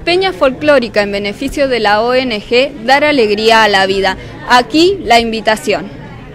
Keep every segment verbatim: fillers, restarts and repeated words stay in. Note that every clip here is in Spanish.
Peña folclórica en beneficio de la O N G Dar Alegría a la Vida. Aquí la invitación.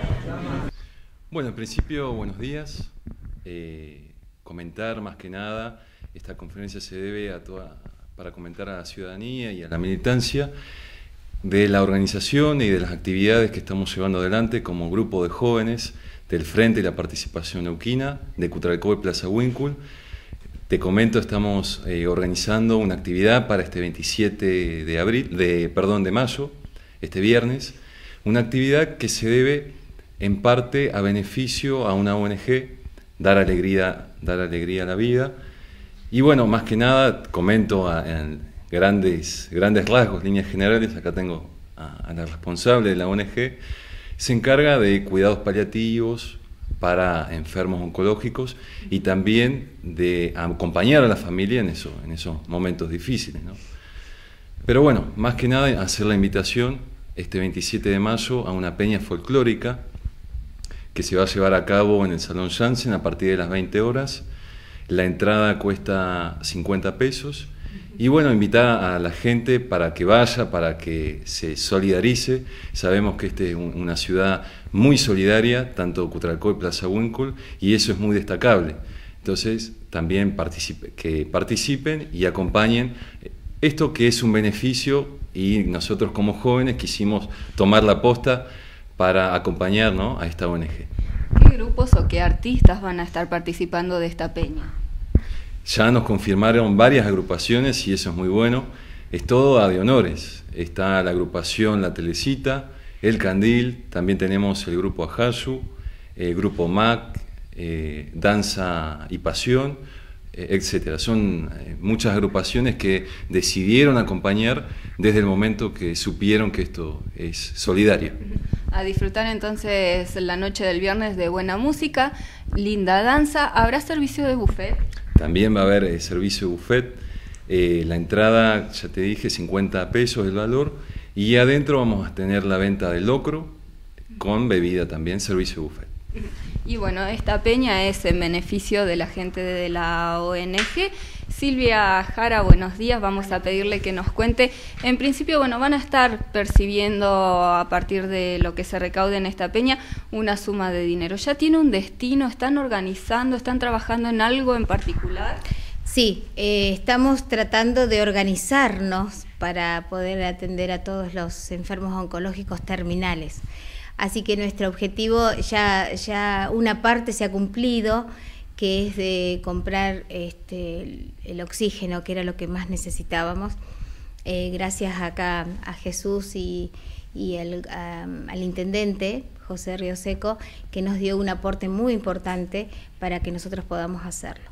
Bueno, en principio, buenos días. Eh, comentar más que nada, esta conferencia se debe a toda, para comentar a la ciudadanía y a la militancia de la organización y de las actividades que estamos llevando adelante como grupo de jóvenes del Frente y la Participación Neuquina, de Cutralcó y Plaza Huíncul. Te comento, estamos eh, organizando una actividad para este veintisiete de abril, de, perdón, de mayo, este viernes, una actividad que se debe en parte a beneficio a una O N G, dar alegría, dar alegría a la vida. Y bueno, más que nada, comento a, en grandes, grandes rasgos, líneas generales, acá tengo a, a la responsable de la O N G, se encarga de cuidados paliativos para enfermos oncológicos y también de acompañar a la familia en, eso, en esos momentos difíciles, ¿no? Pero bueno, más que nada hacer la invitación este veintisiete de mayo a una peña folclórica que se va a llevar a cabo en el Salón Janssen a partir de las veinte horas. La entrada cuesta cincuenta pesos y bueno, invitar a la gente para que vaya, para que se solidarice. Sabemos que esta es una ciudad muy solidaria, tanto Cutralcó y Plaza Huíncul, y eso es muy destacable. Entonces, también participe, que participen y acompañen esto que es un beneficio, y nosotros como jóvenes quisimos tomar la posta para acompañar, ¿no?, a esta O N G. ¿Qué grupos o qué artistas van a estar participando de esta peña? Ya nos confirmaron varias agrupaciones y eso es muy bueno. Es todo a de honores. Está la agrupación La Telecita, El Candil, también tenemos el grupo Ajayu, el grupo M A C, eh, Danza y Pasión, eh, etcétera. Son eh, muchas agrupaciones que decidieron acompañar desde el momento que supieron que esto es solidario. A disfrutar entonces la noche del viernes de buena música, linda danza. ¿Habrá servicio de buffet? También va a haber eh, servicio de buffet. Eh, la entrada, ya te dije, cincuenta pesos el valor. Y adentro vamos a tener la venta del locro con bebida también, servicio de buffet. Y bueno, esta peña es en beneficio de la gente de la O N G. Silvia Jara, buenos días. Vamos a pedirle que nos cuente. En principio, bueno, van a estar percibiendo a partir de lo que se recaude en esta peña una suma de dinero. ¿Ya tiene un destino? ¿Están organizando? ¿Están trabajando en algo en particular? Sí, eh, estamos tratando de organizarnos para poder atender a todos los enfermos oncológicos terminales. Así que nuestro objetivo ya, ya una parte se ha cumplido, que es de comprar este, el, el oxígeno, que era lo que más necesitábamos. Eh, gracias acá a Jesús y, y el, a, al intendente, José Rioseco, que nos dio un aporte muy importante para que nosotros podamos hacerlo.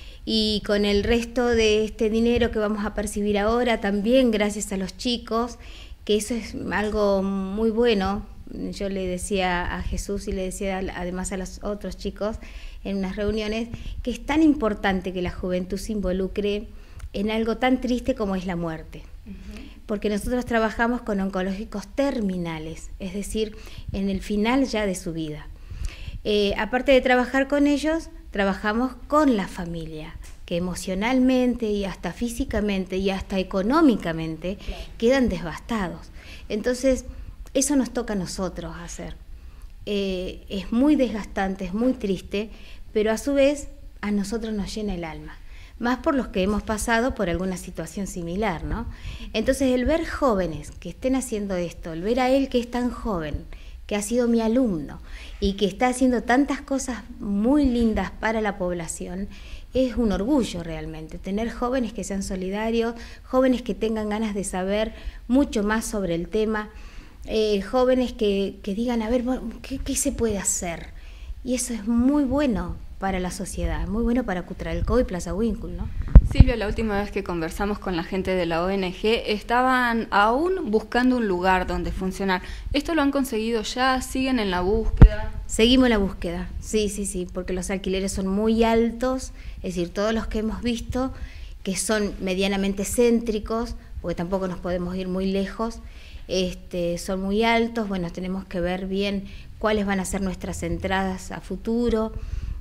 Y con el resto de este dinero que vamos a percibir ahora, también gracias a los chicos, que eso es algo muy bueno. Yo le decía a Jesús y le decía además a los otros chicos en unas reuniones que es tan importante que la juventud se involucre en algo tan triste como es la muerte. Uh-huh. Porque nosotros trabajamos con oncológicos terminales, es decir, en el final ya de su vida. Eh, aparte de trabajar con ellos, trabajamos con la familia, que emocionalmente y hasta físicamente y hasta económicamente quedan devastados. Entonces, eso nos toca a nosotros hacer. Eh, es muy desgastante, es muy triste, pero a su vez a nosotros nos llena el alma, más por los que hemos pasado por alguna situación similar, ¿no? Entonces el ver jóvenes que estén haciendo esto, el ver a él que es tan joven, que ha sido mi alumno y que está haciendo tantas cosas muy lindas para la población, es un orgullo realmente, tener jóvenes que sean solidarios, jóvenes que tengan ganas de saber mucho más sobre el tema, Eh, jóvenes que, que digan, a ver, ¿qué, ¿qué se puede hacer? Y eso es muy bueno para la sociedad, muy bueno para Cutralcó y Plaza Huíncul, ¿no? Silvia, la última vez que conversamos con la gente de la O N G, estaban aún buscando un lugar donde funcionar. ¿Esto lo han conseguido ya? ¿Siguen en la búsqueda? Seguimos la búsqueda, sí, sí, sí, porque los alquileres son muy altos, es decir, todos los que hemos visto, que son medianamente céntricos, porque tampoco nos podemos ir muy lejos, Este, son muy altos. Bueno, tenemos que ver bien cuáles van a ser nuestras entradas a futuro,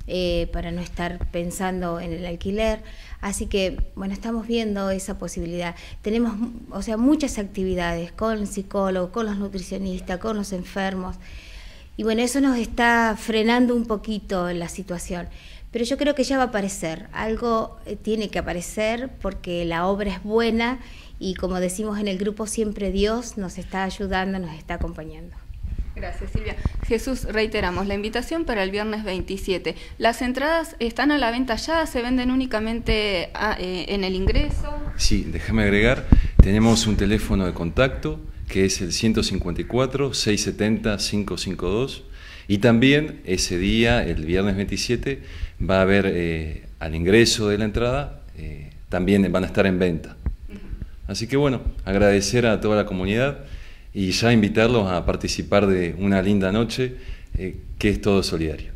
eh, para no estar pensando en el alquiler. Así que, bueno, estamos viendo esa posibilidad. Tenemos, o sea, muchas actividades con el psicólogo, con los nutricionistas, con los enfermos. Y bueno, eso nos está frenando un poquito la situación. Pero yo creo que ya va a aparecer. Algo tiene que aparecer porque la obra es buena y, como decimos en el grupo, siempre Dios nos está ayudando, nos está acompañando. Gracias, Silvia. Jesús, reiteramos la invitación para el viernes veintisiete. ¿Las entradas están a la venta ya? ¿Se venden únicamente a, eh, en el ingreso? Sí, déjame agregar, tenemos un teléfono de contacto que es el ciento cincuenta y cuatro, seiscientos setenta, quinientos cincuenta y dos, y también ese día, el viernes veintisiete, va a haber eh, al ingreso de la entrada, eh, también van a estar en venta. Así que bueno, agradecer a toda la comunidad y ya invitarlos a participar de una linda noche, eh, que es todo solidario.